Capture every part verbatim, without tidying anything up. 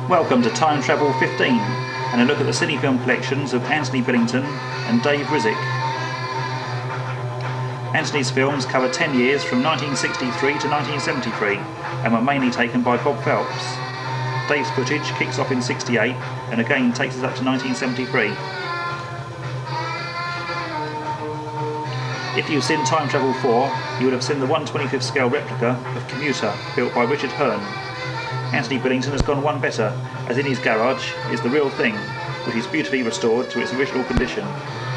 Welcome to Time Travel fifteen and a look at the cine film collections of Anthony Billington and Dave Rizek. Anthony's films cover ten years from nineteen sixty-three to nineteen seventy-three and were mainly taken by Bob Phelps. Dave's footage kicks off in sixty-eight and again takes us up to nineteen seventy-three. If you've seen Time Travel four, you would have seen the one twenty-fifth scale replica of Commuter built by Richard Hearn. Anthony Billington has gone one better, as in his garage is the real thing, which is beautifully restored to its original condition.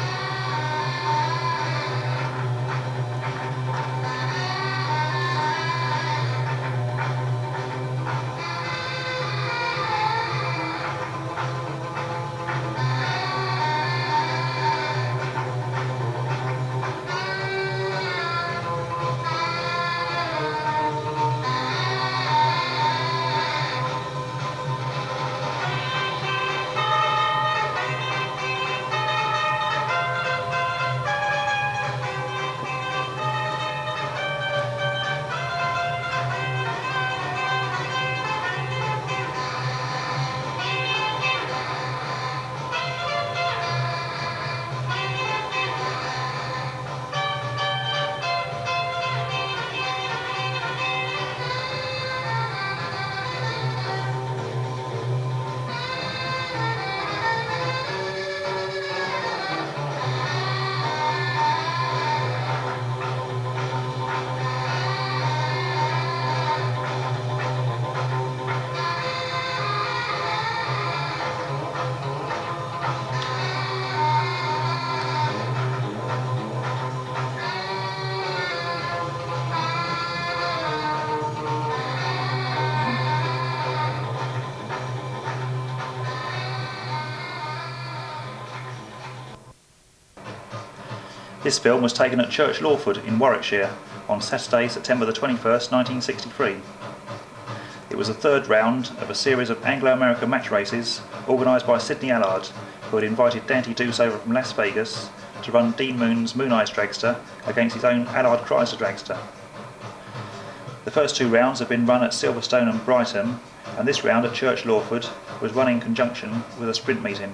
This film was taken at Church Lawford in Warwickshire on Saturday, September the twenty-first, nineteen sixty-three. It was the third round of a series of Anglo-American match races organised by Sidney Allard, who had invited Dante Deuce over from Las Vegas to run Dean Moon's Moon Eyes dragster against his own Allard Chrysler dragster. The first two rounds had been run at Silverstone and Brighton, and this round at Church Lawford was run in conjunction with a sprint meeting.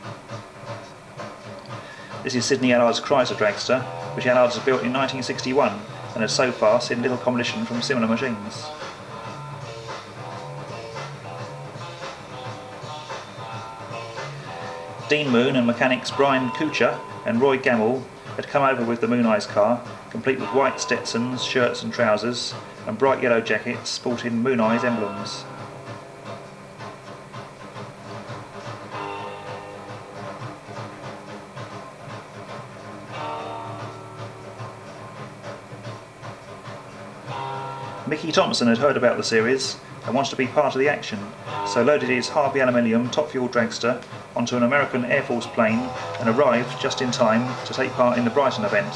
This is Sidney Allard's Chrysler dragster, which Allard's built in nineteen sixty-one and has so far seen little competition from similar machines. Dean Moon and mechanics Brian Kuchar and Roy Gamble had come over with the Moon Eyes car, complete with white Stetsons, shirts and trousers, and bright yellow jackets sporting Moon Eyes emblems. Mickey Thompson had heard about the series and wanted to be part of the action, so loaded his Harvey aluminium top-fuel dragster onto an American Air Force plane and arrived just in time to take part in the Brighton event.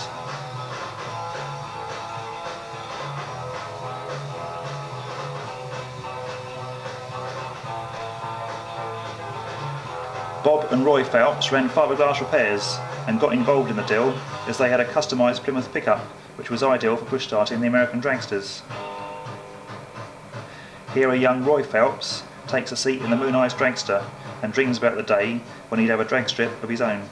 Bob and Roy Phelps ran fiberglass repairs and got involved in the deal as they had a customised Plymouth pickup which was ideal for push starting the American dragsters. Here a young Roy Phelps takes a seat in the Moon Eyes dragster and dreams about the day when he'd have a drag strip of his own.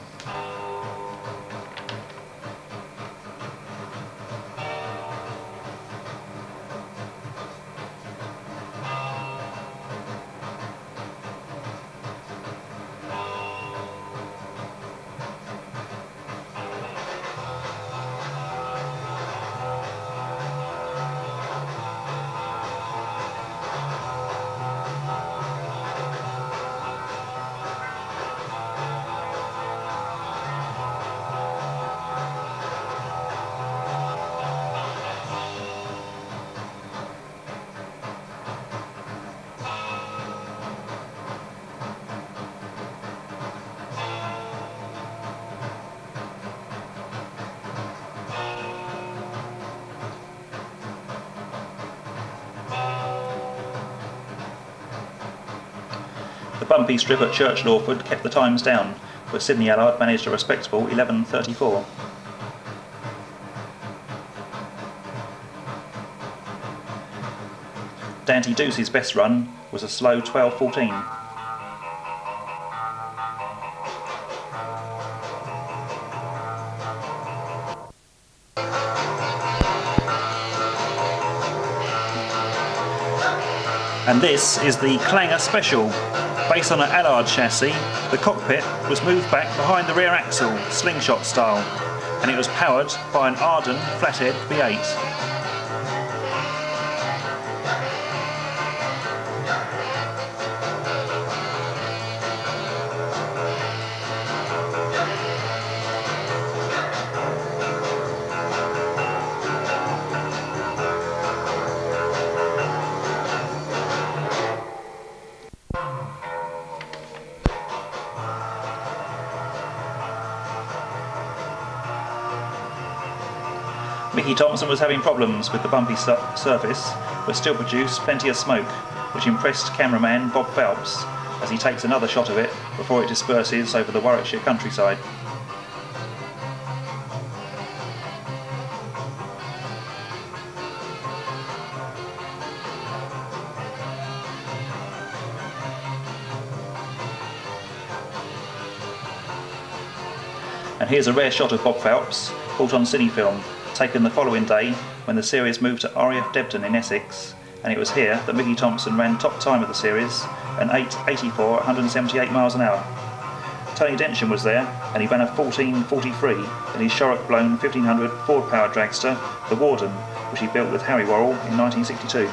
The bumpy strip at Church Lawford kept the times down, but Sidney Allard managed a respectable eleven thirty-four. Dante Deuce's best run was a slow twelve fourteen. And this is the Clanger Special. Based on an Allard chassis, the cockpit was moved back behind the rear axle, slingshot style, and it was powered by an Arden flathead V eight. Mickey Thompson was having problems with the bumpy su surface, but still produced plenty of smoke, which impressed cameraman Bob Phelps as he takes another shot of it before it disperses over the Warwickshire countryside. And here's a rare shot of Bob Phelps, caught on cine film, taken the following day when the series moved to R A F Debden in Essex, and it was here that Mickey Thompson ran top time of the series, an eight eighty-four at one hundred seventy-eight miles an hour. Tony Densham was there, and he ran a fourteen forty-three in his Shorrock-blown fifteen hundred Ford powered dragster, the Warden, which he built with Harry Worrell in nineteen sixty-two.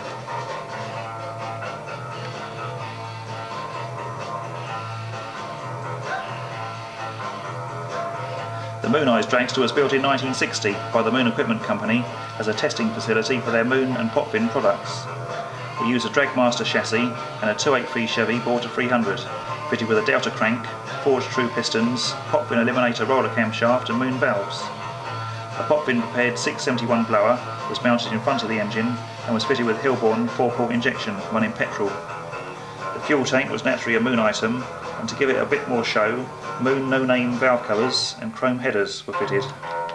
The Moon Eyes dragster was built in nineteen sixty by the Moon Equipment Company as a testing facility for their Moon and Potvin products. It used a Dragmaster chassis and a two eighty-three Chevy Border three hundred, fitted with a Delta crank, forged true pistons, Potvin eliminator roller camshaft and Moon valves. A Potvin prepared six seventy-one blower was mounted in front of the engine and was fitted with Hilborn four-quart injection running petrol. The fuel tank was naturally a Moon item, and to give it a bit more show, Moon no-name valve covers and chrome headers were fitted.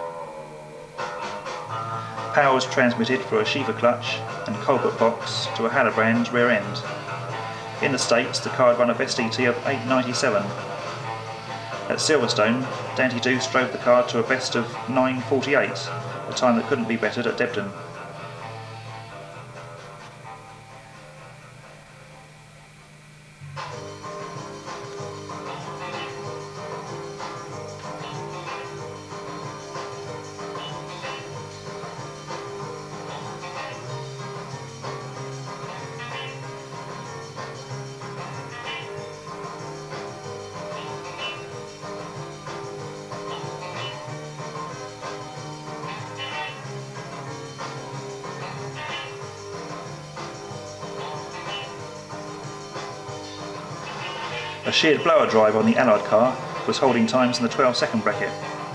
Power was transmitted through a Schiefer clutch and Colbert box to a Hallebrand rear end. In the States, the car had run a best E T of eight ninety-seven. At Silverstone, Dante Deuce drove the car to a best of nine forty-eight, a time that couldn't be bettered at Debden. A sheared blower drive on the Allard car was holding times in the twelve second bracket.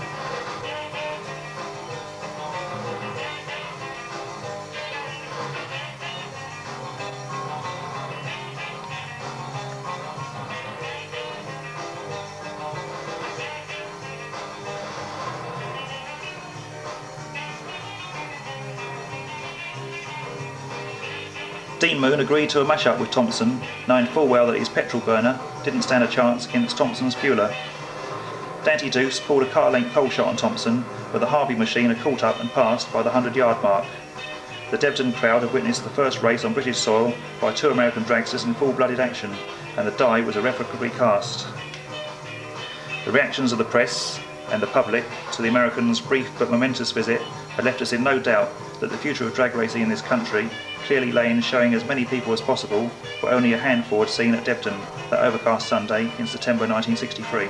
Dean Moon agreed to a mash-up with Thompson, knowing full well that his petrol burner didn't stand a chance against Thompson's fueler. Dante Deuce pulled a car-length pole shot on Thompson, but the Harvey machine had caught up and passed by the hundred yard mark. The Debden crowd had witnessed the first race on British soil by two American dragsters in full-blooded action, and the die was irrevocably cast. The reactions of the press and the public to the Americans' brief but momentous visit had left us in no doubt that the future of drag racing in this country clearly lay in showing as many people as possible, but only a handful had seen at Debden that overcast Sunday in September nineteen sixty-three.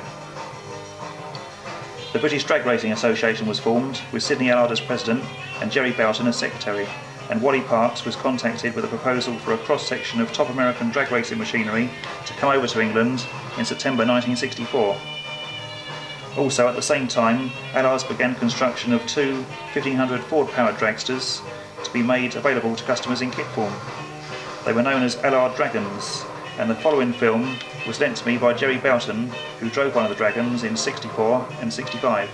The British Drag Racing Association was formed, with Sidney Allard as president and Jerry Boughton as secretary, and Wally Parks was contacted with a proposal for a cross-section of top American drag racing machinery to come over to England in September nineteen sixty-four. Also at the same time, Allards began construction of two fifteen hundred Ford powered dragsters to be made available to customers in kit form. They were known as Allard Dragons, and the following film was lent to me by Jerry Boughton, who drove one of the Dragons in sixty-four and sixty-five.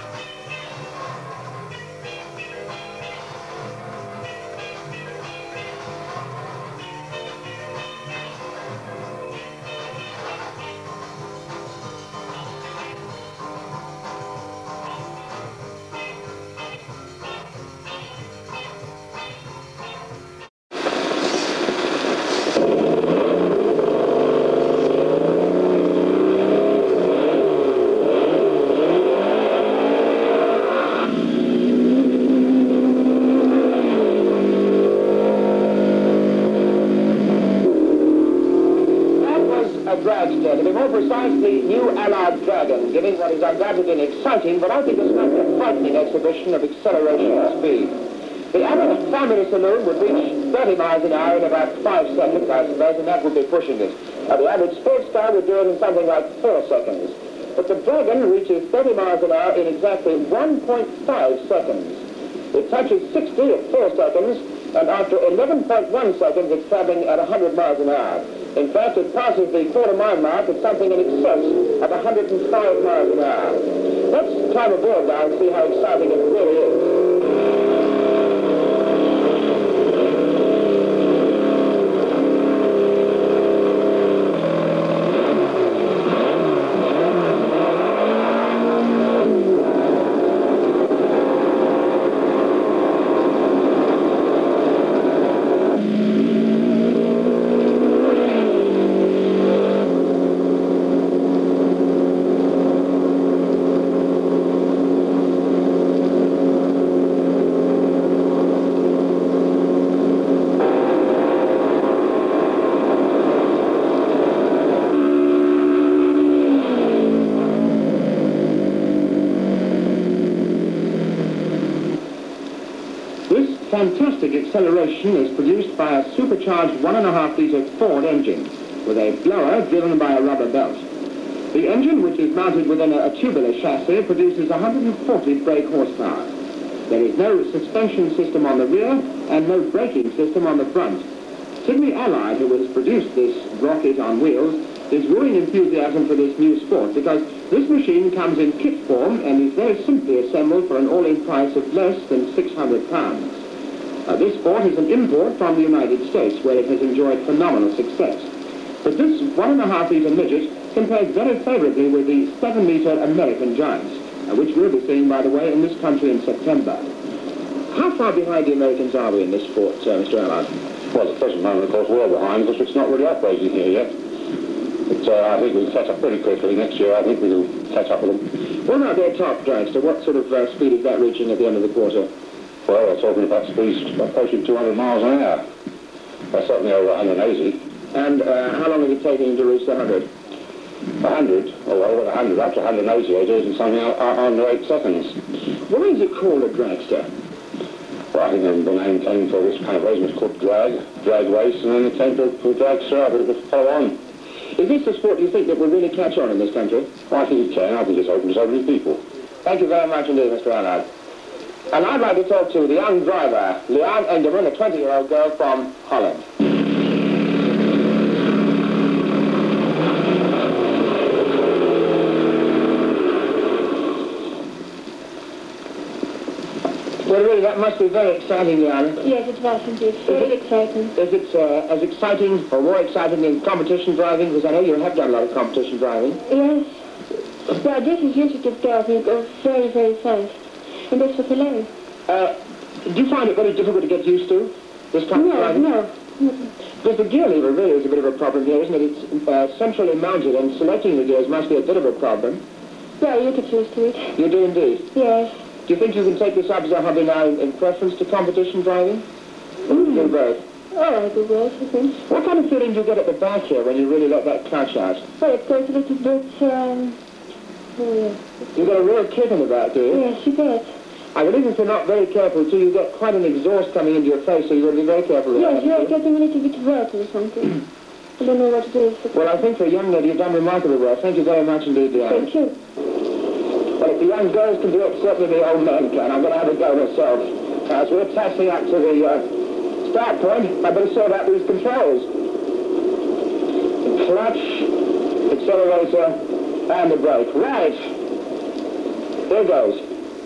dragster, to be more precise, the new Allied Dragon, giving what is undoubtedly an exciting, but I think a slightly frightening exhibition of acceleration and speed. The average family saloon would reach thirty miles an hour in about five seconds, I suppose, and that would be pushing it. Uh, the average sports car would do it in something like four seconds. But the Dragon reaches thirty miles an hour in exactly one point five seconds. It touches sixty at four seconds, and after eleven point one seconds, it's traveling at one hundred miles an hour. In fact, it passes the quarter-mile mark at something in excess of one hundred five miles an hour. Let's climb aboard now and see how exciting it really is. Fantastic acceleration is produced by a supercharged one and a half litre Ford engine with a blower driven by a rubber belt. The engine, which is mounted within a, a tubular chassis, produces one hundred forty brake horsepower. There is no suspension system on the rear and no braking system on the front. Sydney Allied, who has produced this rocket on wheels, is wooing enthusiasm for this new sport because this machine comes in kit form and is very simply assembled for an all-in price of less than six hundred pounds. Uh, this sport is an import from the United States, where it has enjoyed phenomenal success. But this one and a half litre midget compares very favourably with the seven litre American giants, uh, which we'll be seeing, by the way, in this country in September. How far behind the Americans are we in this sport, uh, Mister Allard? Well, at the present moment, of course, we're behind because it's not really operating here yet. But uh, I think we'll catch up pretty quickly. Next year, I think we'll catch up with them. Well, now, their top dragster, what sort of uh, speed is that reaching at the end of the quarter? Well, we're talking about speeds approaching two hundred miles an hour. That's certainly over one hundred eighty. And uh, how long is it taking to reach the one hundred? one hundred? Oh, well, one hundred up to one hundred eighty, it is in something under eight seconds. What is it called, a dragster? Well, I think the name came for this kind of race was called drag, drag race, and then it came to, to dragster, but it would follow on. Is this the sport you think that will really catch on in this country? Well, I think it can. I think it's open to so many people. Thank you very much indeed, Mister Allard. And I'd like to talk to the young driver, Leanne Engerman, a twenty-year-old girl from Holland. Well, really, that must be very exciting, Leanne. Yes, it was indeed. Very exciting. Is it uh, as exciting or more exciting than competition driving? Because I know you have done a lot of competition driving. Yes. But this is usually to driving goes very, very fast. And that's what I learned. Uh, do you find it very difficult to get used to, this kind no, of driving? No, no. Because the gear lever really is a bit of a problem here, isn't it? It's uh, centrally mounted, and selecting the gears must be a bit of a problem. Yeah, you get used to it. You do indeed? Yes. Do you think you can take this up as a hobby now in, in preference to competition driving? Or mm. do both? Oh, I do both, I think. What kind of feeling do you get at the back here when you really let that clutch out? Well, it goes a little bit, um... oh, yeah. You got a real kick in the back, do you? Yes, you bet. I believe if you're not very careful, too, you get quite an exhaust coming into your face, so you've got to be very careful with yes, that. Yes, you're getting a little bit wet or something. I don't know what it is. Well, I think for a young lady, you've done remarkably well. Thank you very much indeed, Diane. Thank you. Well, if the young girls can do it, certainly the old men can. I'm going to have a go myself. As we're passing up to the uh, start point, I better sort out these controls. The clutch, accelerator, and the brake. Right. Here goes.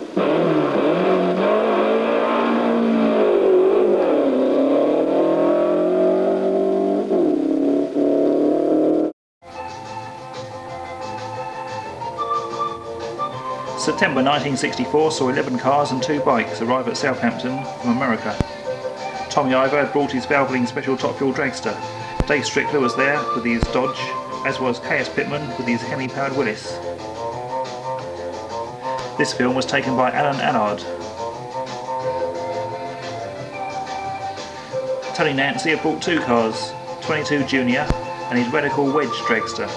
September nineteen sixty-four saw eleven cars and two bikes arrive at Southampton from America. Tommy Ivor had brought his Valvoline Special Top Fuel dragster. Dave Strickler was there with his Dodge, as was K S Pittman with his Hemi-powered Willis. This film was taken by Alan Allard. Tony Nancy had brought two cars, twenty-two Junior and his radical wedge dragster.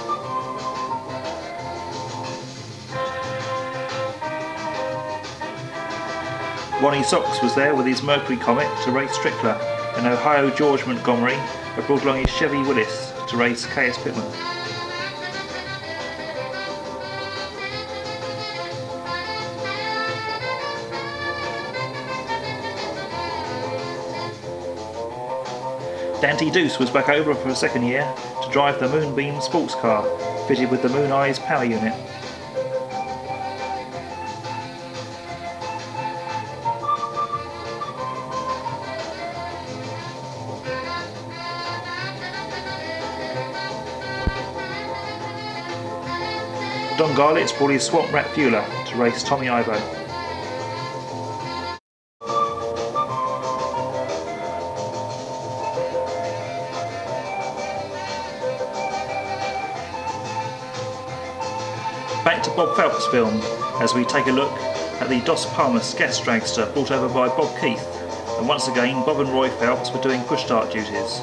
Ronnie Socks was there with his Mercury Comet to race Strickler, and Ohio George Montgomery had brought along his Chevy Willis to race K S Pittman. Dante Deuce was back over for a second year to drive the Moonbeam sports car, fitted with the Moon Eyes power unit. Don Garlitz brought his Swamp Rat Fueler to race Tommy Ivo. Back to Bob Phelps' film as we take a look at the Dos Palmas gas dragster brought over by Bob Keith, and once again Bob and Roy Phelps were doing push start duties.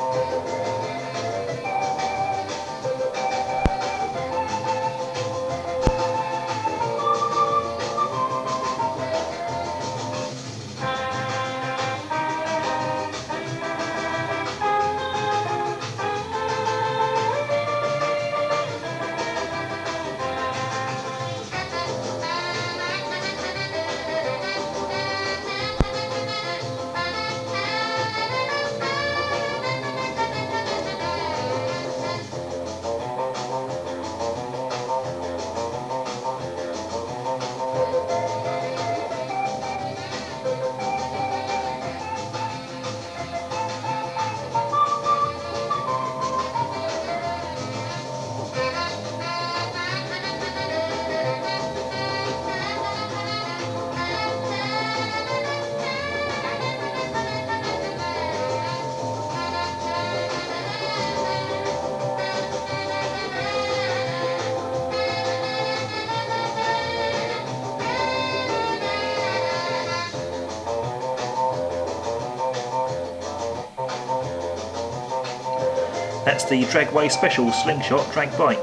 That's the Dragway Special Slingshot drag bike.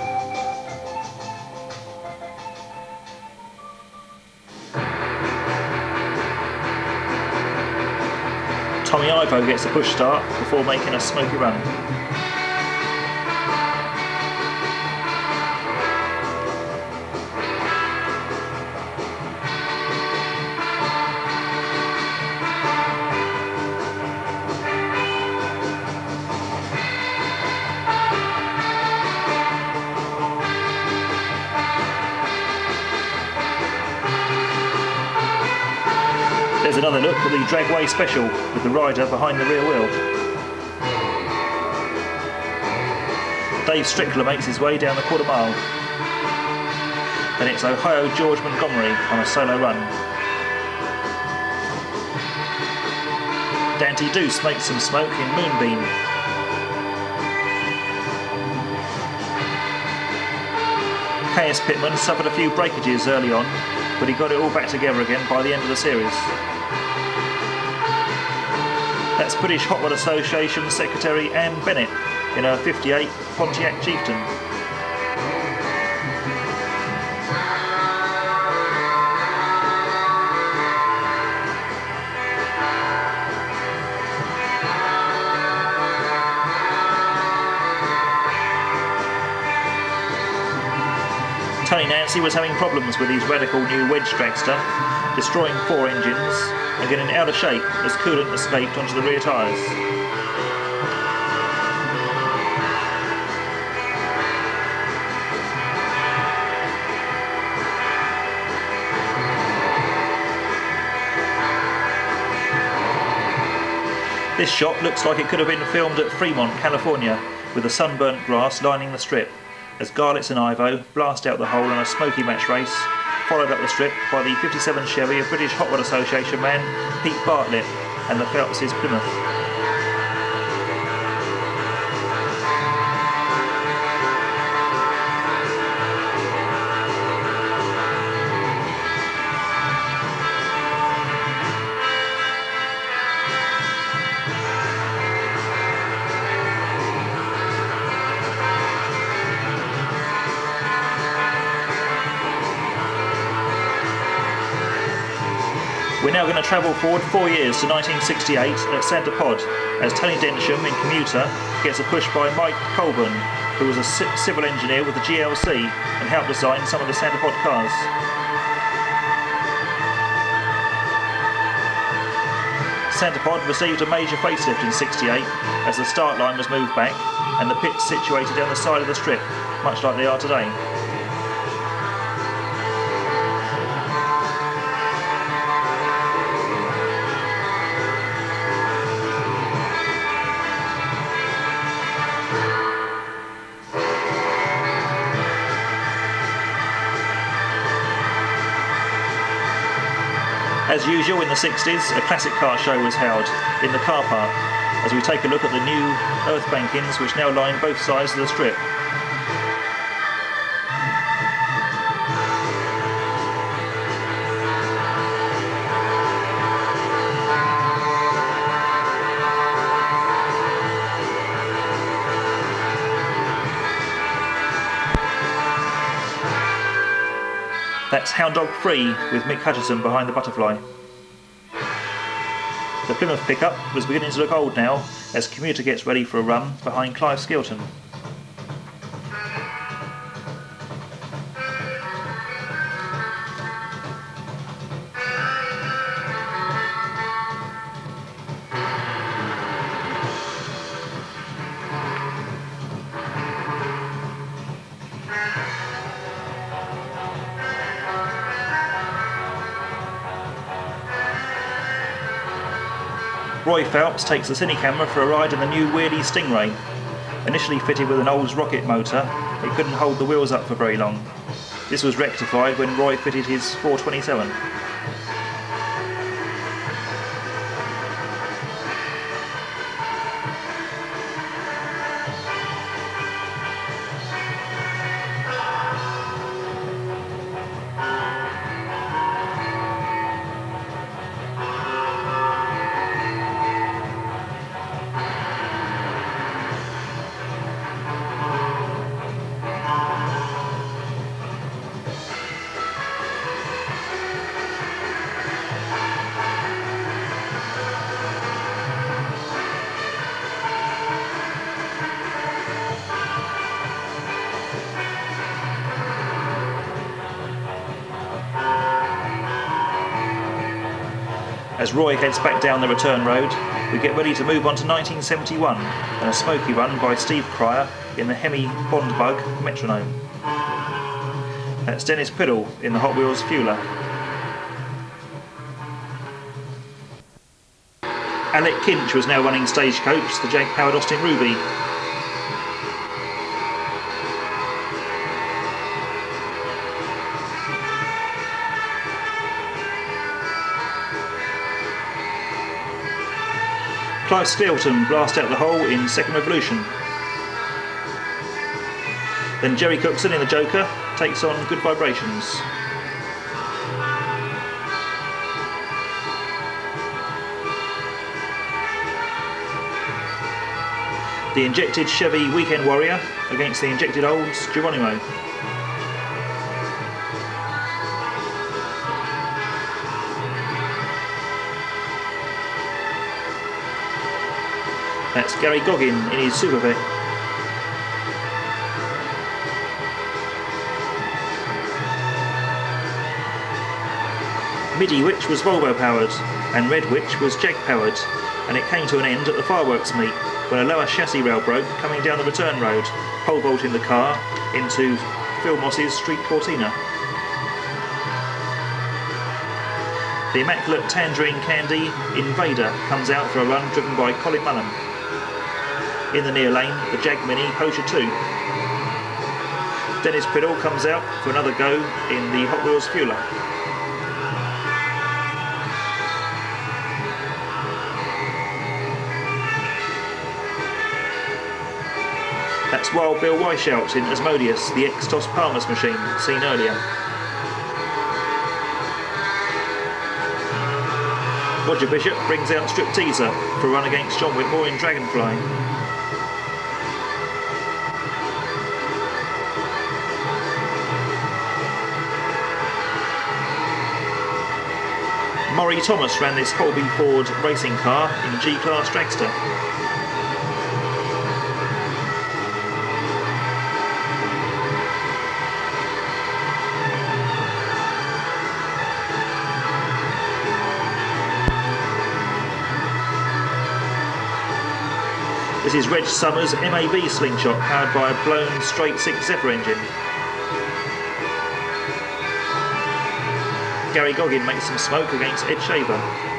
Tommy Ivo gets a push start before making a smoky run. There's another look at the Dragway Special with the rider behind the rear wheel. Dave Strickler makes his way down the quarter mile. Then it's Ohio George Montgomery on a solo run. Dante Deuce makes some smoke in Moonbeam. K S Pittman suffered a few breakages early on, but he got it all back together again by the end of the series. That's British Hot Rod Association Secretary Anne Bennett in her fifty-eight Pontiac Chieftain. Tony Nancy was having problems with his radical new wedge dragster, destroying four engines and getting out of shape as coolant escaped onto the rear tyres. This shot looks like it could have been filmed at Fremont, California, with the sunburnt grass lining the strip, as Garlitz and Ivo blast out the hole on a smoky match race, followed up the strip by the fifty-seven Chevy of British Hot Rod Association man Pete Bartlett and the Phelps' Plymouth. now going to travel forward four years to nineteen sixty-eight at Santa Pod as Tony Densham in Commuter gets a push by Mike Colburn, who was a civil engineer with the G L C and helped design some of the Santa Pod cars. Santa Pod received a major facelift in sixty-eight as the start line was moved back and the pits situated down the side of the strip, much like they are today. As usual in the sixties, a classic car show was held in the car park as we take a look at the new earth bankings which now line both sides of the strip. That's Hound Dog Free with Mick Hutchison behind the butterfly. The Plymouth pickup was beginning to look old now as Commuter gets ready for a run behind Clive Skilton. Roy Phelps takes the cine camera for a ride in the new Wheelie Stingray. Initially fitted with an Olds rocket motor, it couldn't hold the wheels up for very long. This was rectified when Roy fitted his four twenty-seven. As Roy heads back down the return road, we get ready to move on to nineteen seventy-one and a smoky run by Steve Cryer in the Hemi Bond Bug Metronome. That's Dennis Piddle in the Hot Wheels Fueler. Alec Kinch was now running Stagecoach, the jag-powered Austin Ruby. Clive Skilton blast out the hole in Second Revolution. Then Jerry Cookson in the Joker takes on Good Vibrations. The injected Chevy Weekend Warrior against the injected Olds Geronimo. That's Gary Goggin in his Super Vic. Midi Witch was Volvo powered and Red Witch was Jag powered, and it came to an end at the fireworks meet when a lower chassis rail broke coming down the return road, pole vaulting the car into Phil Moss's Street Cortina. The immaculate Tangerine Candy Invader comes out for a run driven by Colin Mullen. In the near lane, the Jag Mini Porsche two. Dennis Piddle comes out for another go in the Hot Wheels Fueler. That's Wild Bill Weishaupt in Asmodeus, the ex-Toss Palmer's machine, seen earlier. Roger Bishop brings out Stripteaser for a run against John Whitmore in Dragonfly. Maury Thomas ran this Holby Ford racing car in G-Class dragster. This is Reg Summers' M A B slingshot powered by a blown straight six Zephyr engine. Gary Goggin makes some smoke against Ed Shaver.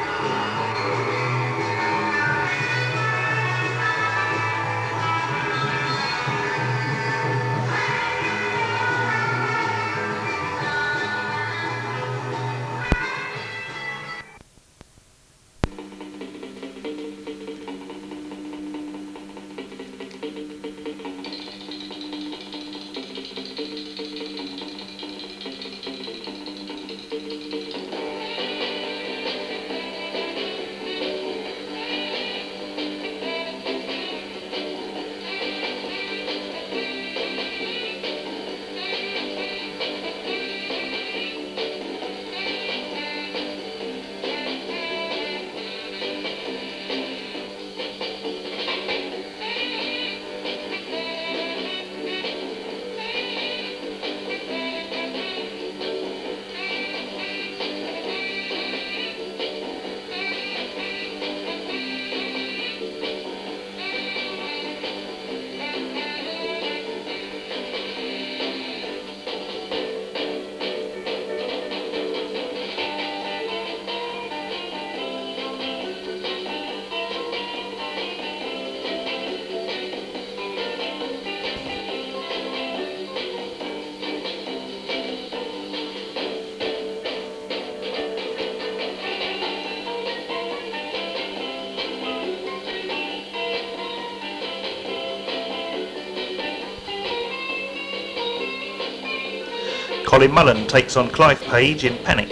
Colin Mullen takes on Clive Page in Panic.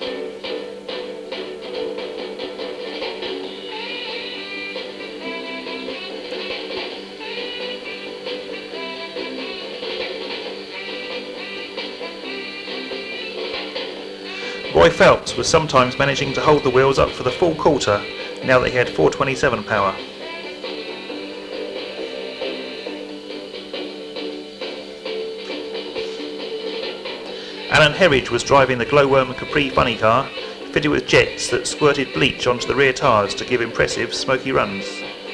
Roy Phelps was sometimes managing to hold the wheels up for the full quarter now that he had four twenty-seven power. Alan Herridge was driving the Glowworm Capri funny car, fitted with jets that squirted bleach onto the rear tyres to give impressive smoky runs.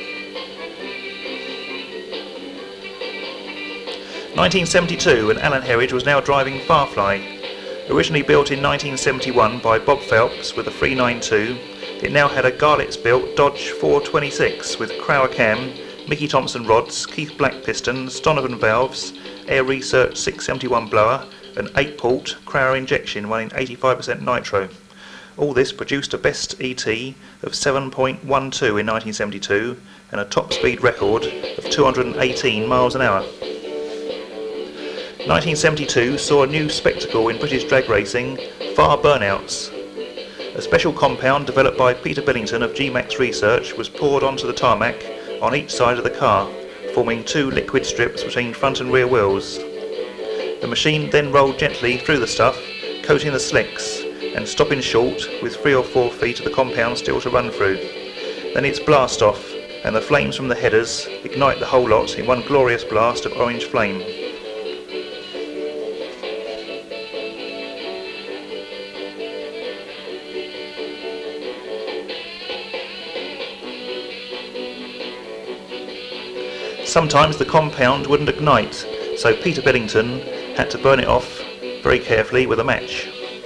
nineteen seventy-two, and Alan Herridge was now driving Farfly. Originally built in nineteen seventy-one by Bob Phelps with a three ninety-two, it now had a Garlett's-built Dodge four twenty-six with Crower cam, Mickey Thompson rods, Keith Black pistons, Donovan valves, Air Research six seventy-one blower, an eight port Crower injection running eighty-five percent nitro. All this produced a best E T of seven point one two in nineteen seventy-two and a top speed record of two hundred eighteen miles an hour. nineteen seventy-two saw a new spectacle in British drag racing, far burnouts. A special compound developed by Peter Billington of G MAX Research was poured onto the tarmac on each side of the car, forming two liquid strips between front and rear wheels. The machine then rolled gently through the stuff, coating the slicks and stopping short with three or four feet of the compound still to run through. Then it's blast off, and the flames from the headers ignite the whole lot in one glorious blast of orange flame. Sometimes the compound wouldn't ignite, so Peter Billington had to burn it off very carefully with a match.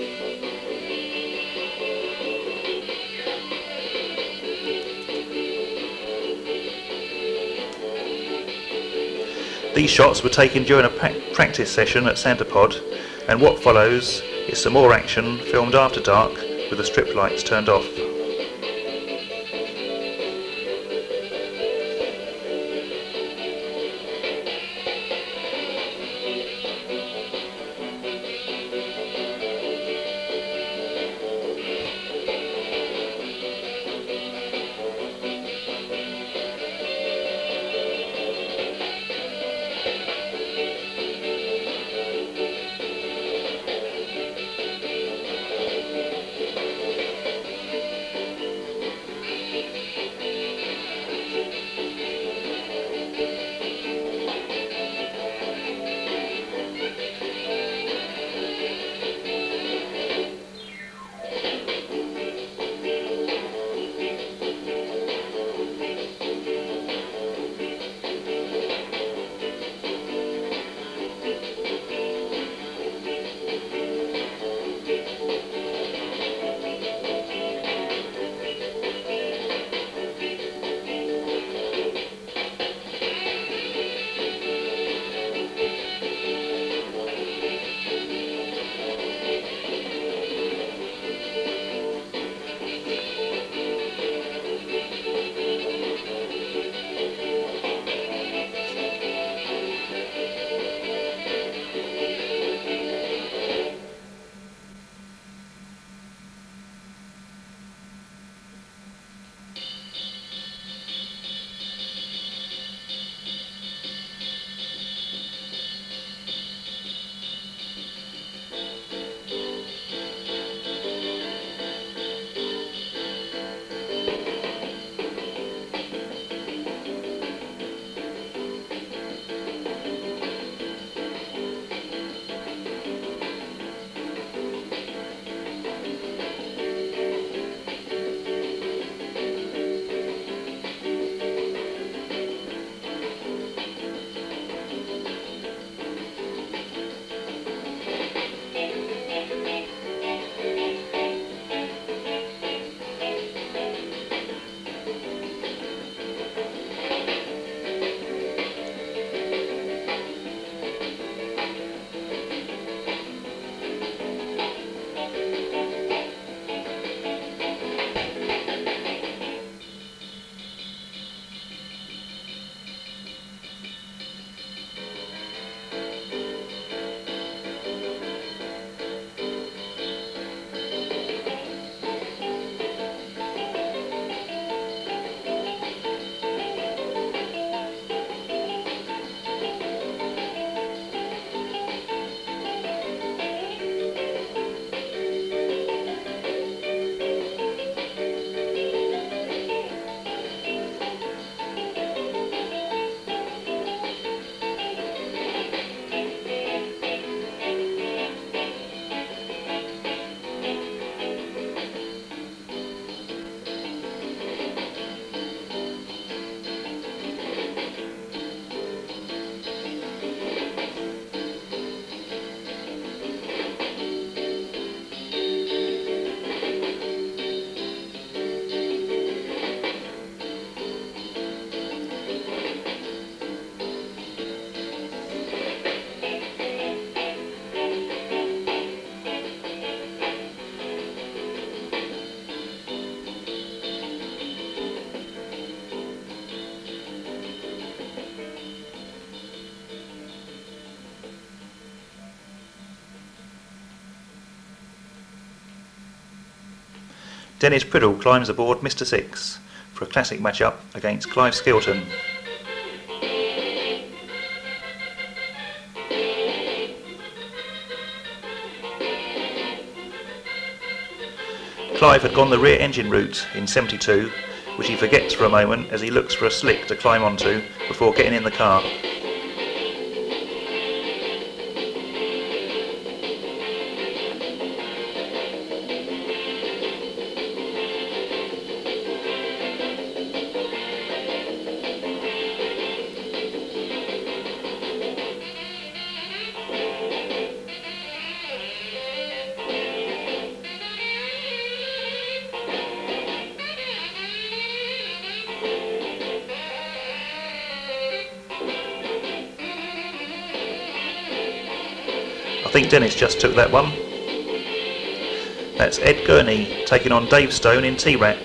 These shots were taken during a pra practice session at Santa Pod, and what follows is some more action filmed after dark with the strip lights turned off. Dennis Priddle climbs aboard Mister Six for a classic match-up against Clive Skilton. Clive had gone the rear engine route in seventy-two, which he forgets for a moment as he looks for a slick to climb onto before getting in the car. I think Dennis just took that one. That's Ed Gurney taking on Dave Stone in T-Rat.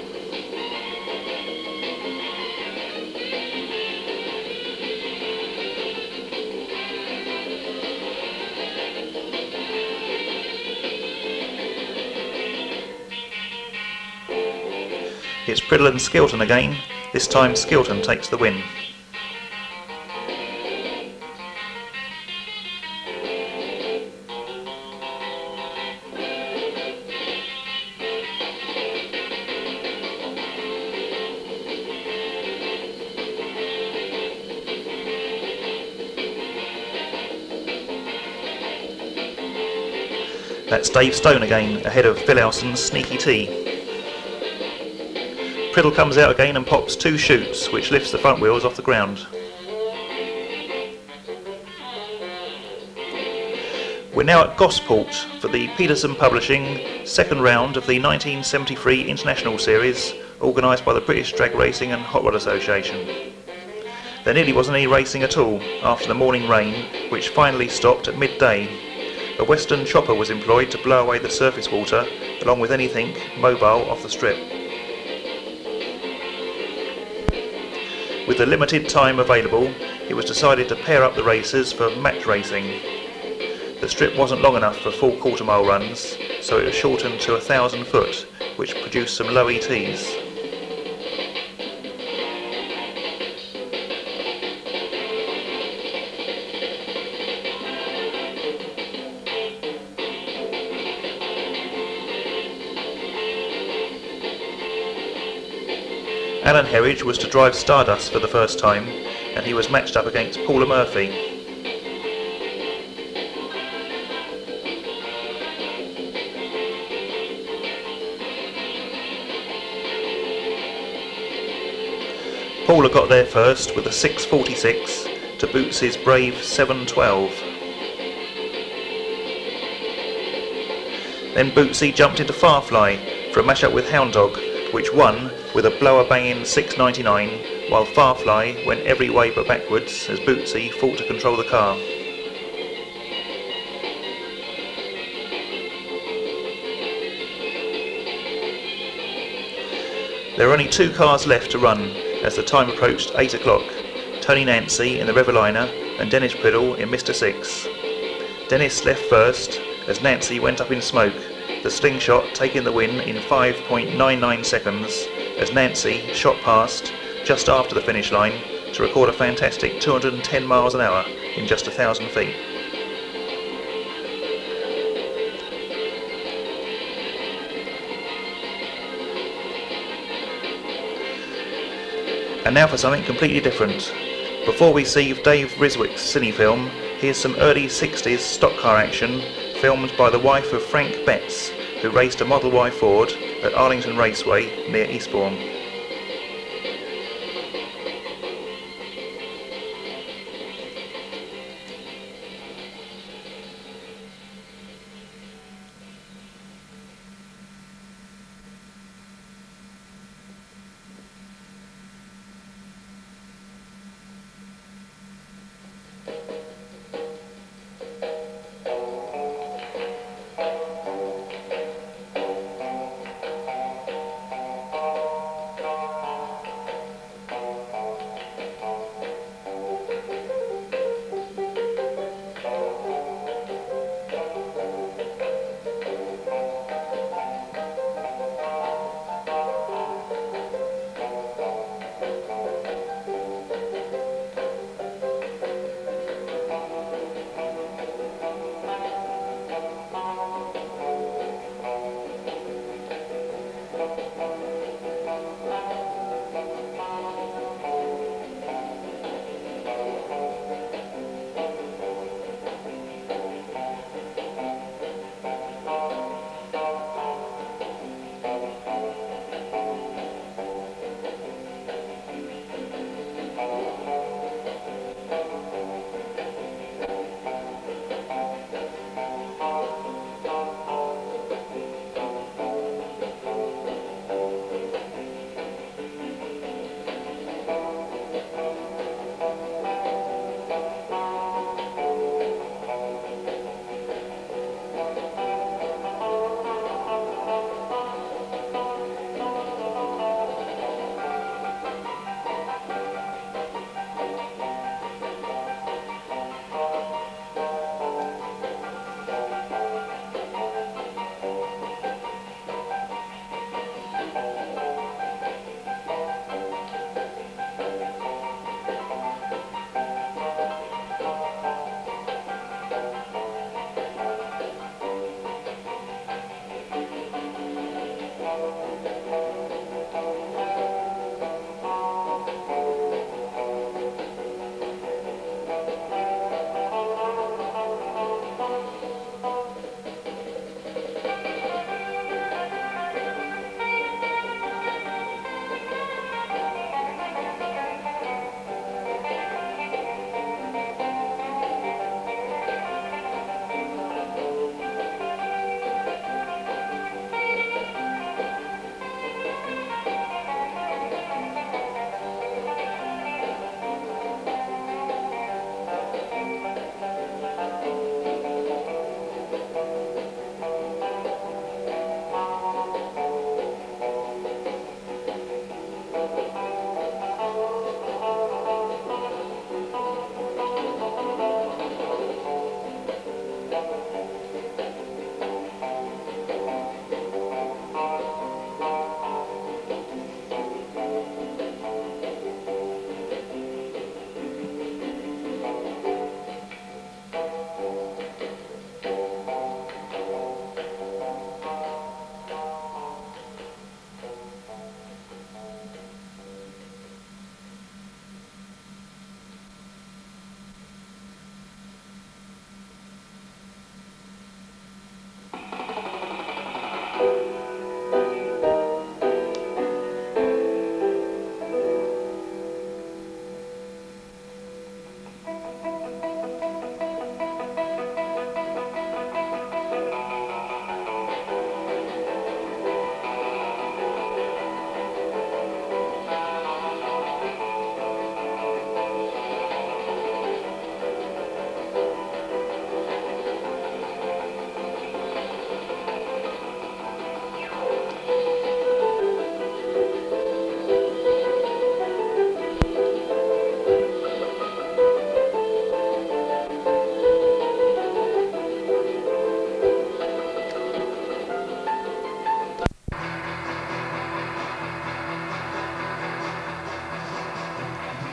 It's Priddle and Skilton again. This time Skilton takes the win. That's Dave Stone again, ahead of Phil Elson's Sneaky T. Priddle comes out again and pops two shoots, which lifts the front wheels off the ground. We're now at Gosport for the Peterson Publishing second round of the nineteen seventy-three International Series, organised by the British Drag Racing and Hot Rod Association. There nearly wasn't any racing at all after the morning rain, which finally stopped at midday. A Western chopper was employed to blow away the surface water, along with anything mobile off the strip. With the limited time available, it was decided to pair up the racers for match racing. The strip wasn't long enough for full quarter mile runs, so it was shortened to a thousand foot, which produced some low E Ts. Alan Herridge was to drive Stardust for the first time, and he was matched up against Paula Murphy. Paula got there first with a six forty-six to Boots's brave seven twelve. Then Bootsy jumped into Farfly for a match-up with Hound Dog, which won with a blower-banging six ninety-nine, while Farfly went every way but backwards as Bootsy fought to control the car. There are only two cars left to run as the time approached eight o'clock, Tony Nancy in the Reveliner and Dennis Priddle in Mister Six. Dennis left first as Nancy went up in smoke, the slingshot taking the win in five point nine nine seconds as Nancy shot past just after the finish line to record a fantastic two hundred ten miles an hour in just a thousand feet. And now for something completely different. Before we see Dave Riswick's cine film, here's some early sixties stock car action filmed by the wife of Frank Betts, who raced a Model Y Ford at Arlington Raceway near Eastbourne.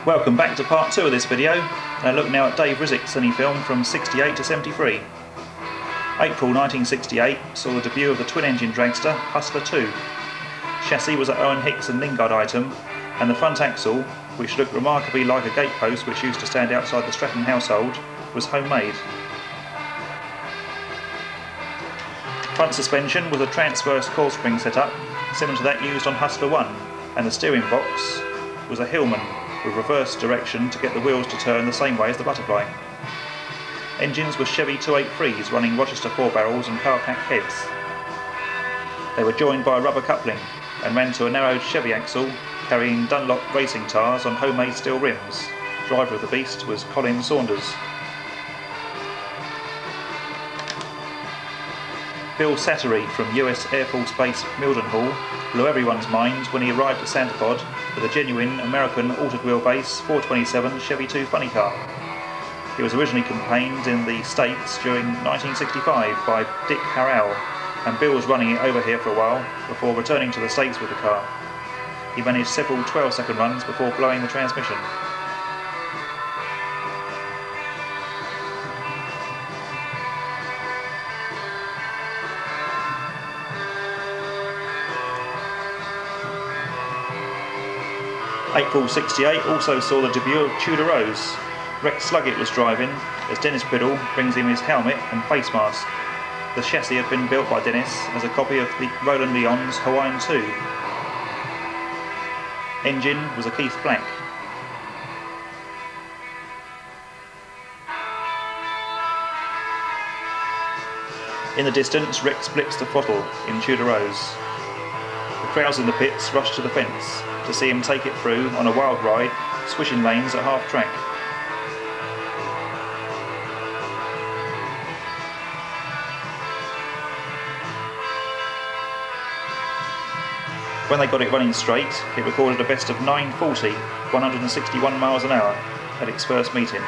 Welcome back to part two of this video, and a look now at Dave Rizik's cine film from sixty-eight to seventy-three. April nineteen sixty-eight saw the debut of the twin-engine dragster Hustler two. Chassis was an Owen Hicks and Lingard item, and the front axle, which looked remarkably like a gatepost which used to stand outside the Stratton household, was homemade. Front suspension was a transverse coil spring setup, similar to that used on Hustler one, and the steering box was a Hillman with reverse direction to get the wheels to turn the same way as the Butterfly. Engines were Chevy two eighty-threes running Rochester four barrels and car pack heads. They were joined by a rubber coupling and ran to a narrowed Chevy axle carrying Dunlop racing tyres on homemade steel rims. Driver of the beast was Colin Saunders. Bill Sattery from U S Air Force Base Mildenhall blew everyone's mind when he arrived at Santa Pod with a genuine American altered wheelbase four twenty-seven Chevy two funny car. It was originally campaigned in the States during nineteen sixty-five by Dick Harrell, and Bill was running it over here for a while before returning to the States with the car. He managed several twelve second runs before blowing the transmission. April sixty-eight also saw the debut of Tudor Rose. Rex Sluggett was driving as Dennis Biddle brings him his helmet and face mask. The chassis had been built by Dennis as a copy of the Roland Leon's Hawaiian two. Engine was a Keith Black. In the distance, Rex blitzed the throttle in Tudor Rose. The crowds in the pits rushed to the fence to see him take it through on a wild ride, switching lanes at half track. When they got it running straight, it recorded a best of nine forty, one hundred sixty-one miles an hour at its first meeting.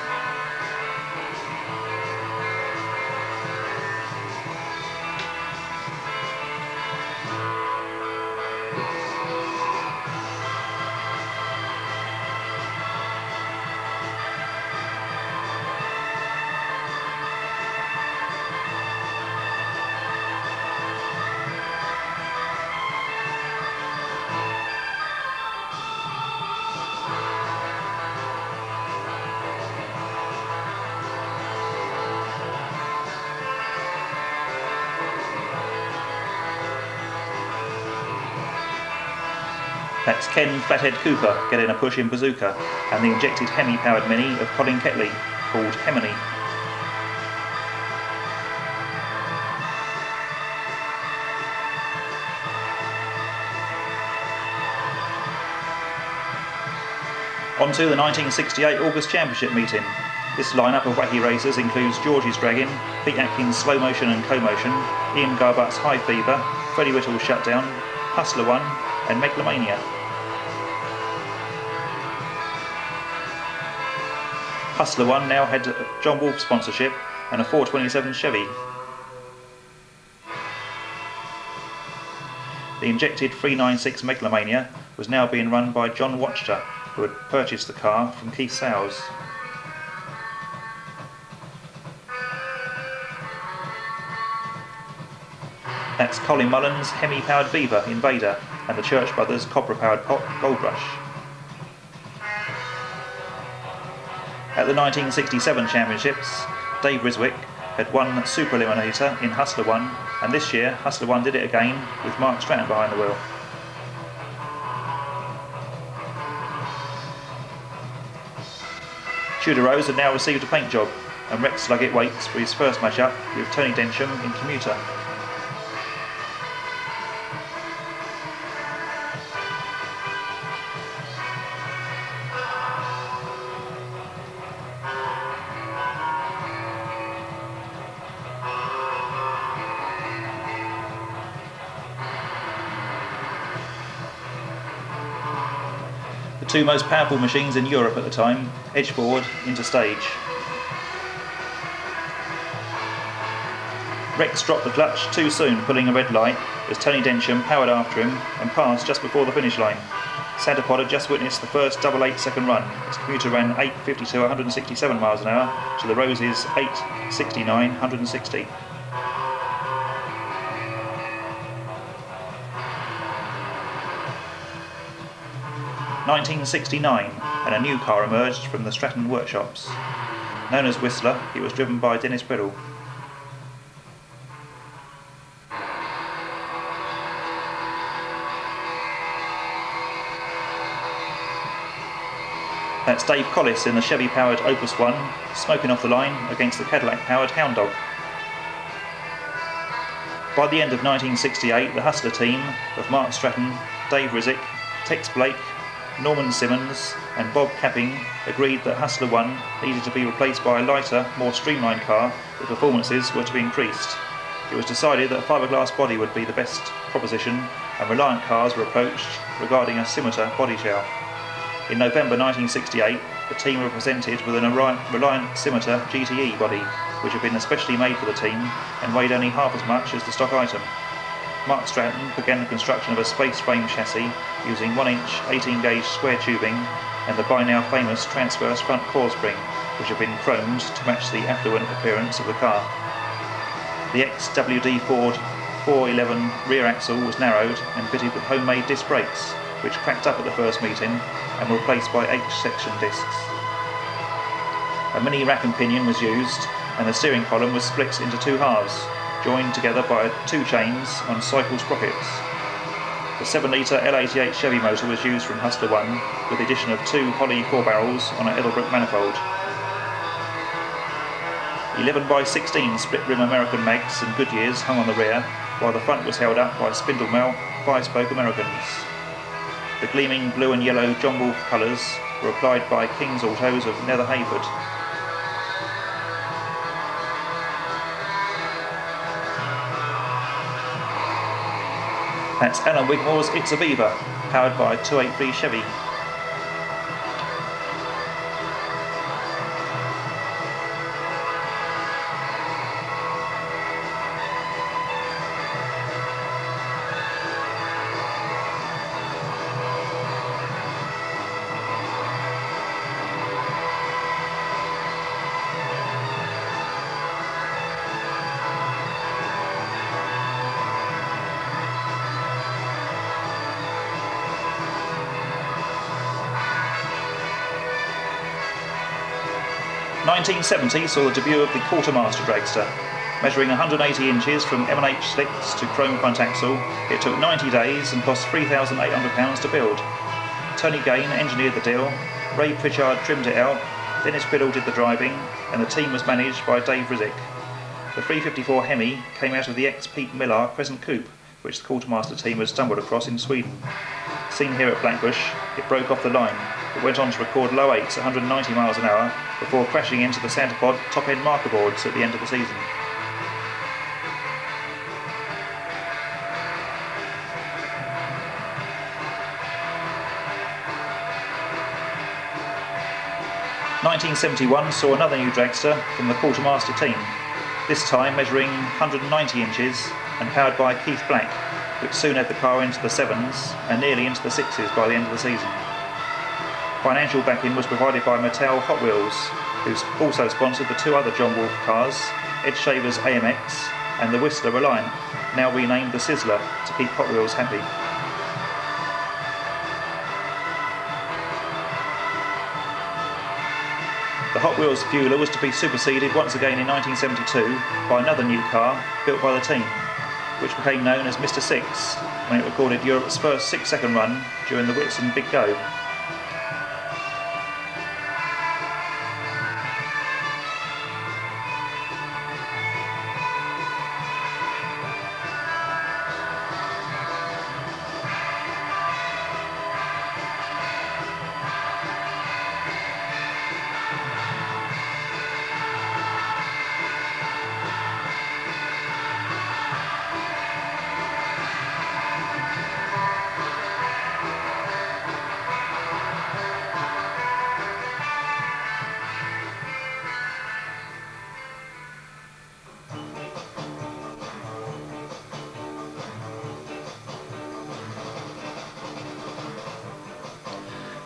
That's Ken Flathead Cooper getting a push in Bazooka, and the injected Hemi-powered Mini of Colin Ketley, called Hemony. On to the nineteen sixty-eight August Championship meeting. This lineup of wacky racers includes George's Dragon, Pete Atkins' Slow Motion and Co-Motion, Ian Garbutt's High Fever, Freddie Whittle's Shutdown, Hustler one, and Megalomania. Hustler one now had John Wolfe sponsorship and a four twenty-seven Chevy. The injected three ninety-six Megalomania was now being run by John Watchter, who had purchased the car from Keith Sowers. That's Colin Mullen's Hemi-powered Viva Invader and the Church Brothers Copra-powered Pop Gold Rush. At the nineteen sixty-seven Championships, Dave Rizik had won Super Eliminator in Hustler one, and this year Hustler one did it again with Mark Stratton behind the wheel. Tudor Rose had now received a paint job, and Rex Sluggett waits for his first match-up with Tony Densham in Commuter. The two most powerful machines in Europe at the time edged forward into stage. Rex dropped the clutch too soon, pulling a red light, as Tony Densham powered after him and passed just before the finish line. Santa Pod had just witnessed the first double eight second run. Its commuter ran eight fifty-two, one hundred sixty-seven miles an hour to the Rose's eight sixty-nine, one hundred sixty. nineteen sixty-nine, and a new car emerged from the Stratton workshops. Known as Whistler, it was driven by Dennis Priddle. That's Dave Collis in the Chevy-powered Opus one, smoking off the line against the Cadillac-powered Hound Dog. By the end of nineteen sixty-eight, the Hustler team of Mark Stratton, Dave Rizzick, Tex Blake, Norman Simmons and Bob Capping agreed that Hustler one needed to be replaced by a lighter, more streamlined car if performances were to be increased. It was decided that a fiberglass body would be the best proposition, and Reliant cars were approached regarding a scimitar body shell. In November nineteen sixty-eight, the team were presented with an Reliant Scimitar G T E body, which had been especially made for the team and weighed only half as much as the stock item. Mark Stratton began the construction of a space frame chassis using one inch eighteen gauge square tubing and the by now famous transverse front core spring, which had been chromed to match the affluent appearance of the car. The ex W D Ford four eleven rear axle was narrowed and fitted with homemade disc brakes, which cracked up at the first meeting and were replaced by H-section discs. A mini rack and pinion was used, and the steering column was split into two halves, joined together by two chains on cycle sprockets. The seven litre L eighty-eight Chevy motor was used from Hustler one, with the addition of two Holly four barrels on an Edelbrook manifold. eleven by sixteen split rim American mags and Goodyears hung on the rear, while the front was held up by spindle mill five-spoke Americans. The gleaming blue and yellow John Wolfe colours were applied by King's Autos of Nether Hayford. That's Alan Wigmore's It's a Beaver, powered by a two eighty-three Chevy. nineteen seventy saw the debut of the Quartermaster dragster. Measuring one hundred eighty inches from M and H slicks to chrome front axle, it took ninety days and cost three thousand eight hundred pounds to build. Tony Gain engineered the deal, Ray Pritchard trimmed it out, Dennis Priddle did the driving, and the team was managed by Dave Rizzick. The three fifty-four Hemi came out of the ex-Pete Millar Crescent Coupe, which the Quartermaster team had stumbled across in Sweden. Seen here at Blackbushe, it broke off the line, but went on to record low eights at one hundred ninety miles an hour before crashing into the Santa Pod top-end marker boards at the end of the season. nineteen seventy-one saw another new dragster from the Quartermaster team, this time measuring one hundred ninety inches and powered by Keith Black, which soon had the car into the sevens and nearly into the sixes by the end of the season. Financial backing was provided by Mattel Hot Wheels, who also sponsored the two other John Wolfe cars, Ed Shaver's A M X and the Whistler Reliant, now renamed the Sizzler to keep Hot Wheels happy. The Hot Wheels Fueler was to be superseded once again in nineteen seventy-two by another new car built by the team, which became known as Mister Six when it recorded Europe's first six-second run during the Whitson Big Go.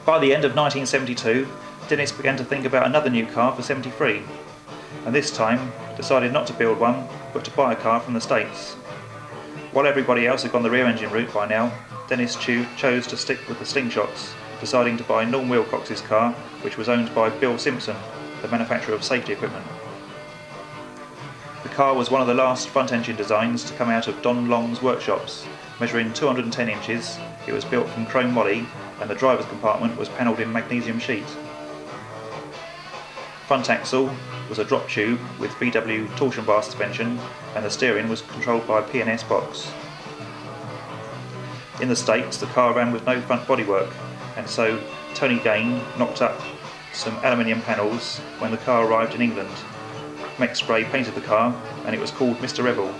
By the end of nineteen seventy-two, Dennis began to think about another new car for seventy-three, and this time decided not to build one, but to buy a car from the States. While everybody else had gone the rear engine route by now, Dennis cho chose to stick with the slingshots, deciding to buy Norm Wilcox's car, which was owned by Bill Simpson, the manufacturer of safety equipment. The car was one of the last front engine designs to come out of Don Long's workshops. Measuring two hundred and ten inches, it was built from chrome moly, and the driver's compartment was panelled in magnesium sheet. Front axle was a drop tube with V W torsion bar suspension, and the steering was controlled by a P and S box. In the States, the car ran with no front bodywork, and so Tony Gain knocked up some aluminium panels when the car arrived in England. Mex Spray painted the car, and it was called Mister Rebel.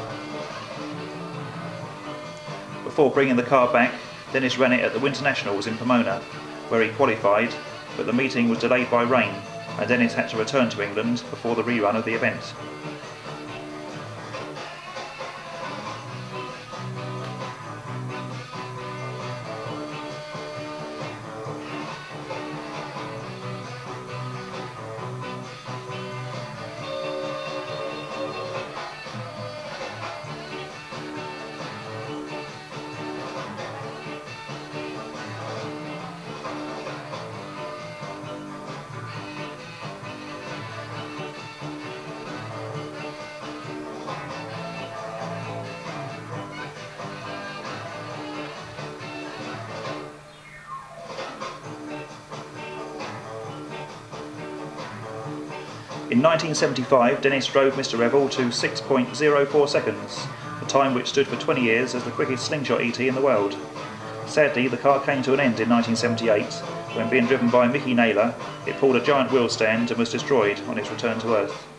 Before bringing the car back, Dennis ran it at the Winter Nationals in Pomona, where he qualified, but the meeting was delayed by rain, and Dennis had to return to England before the rerun of the event. In nineteen seventy-five, Dennis drove Mister Rebel to six point zero four seconds, a time which stood for twenty years as the quickest slingshot E T in the world. Sadly, the car came to an end in nineteen seventy-eight, when being driven by Mickey Naylor, it pulled a giant wheel stand and was destroyed on its return to Earth.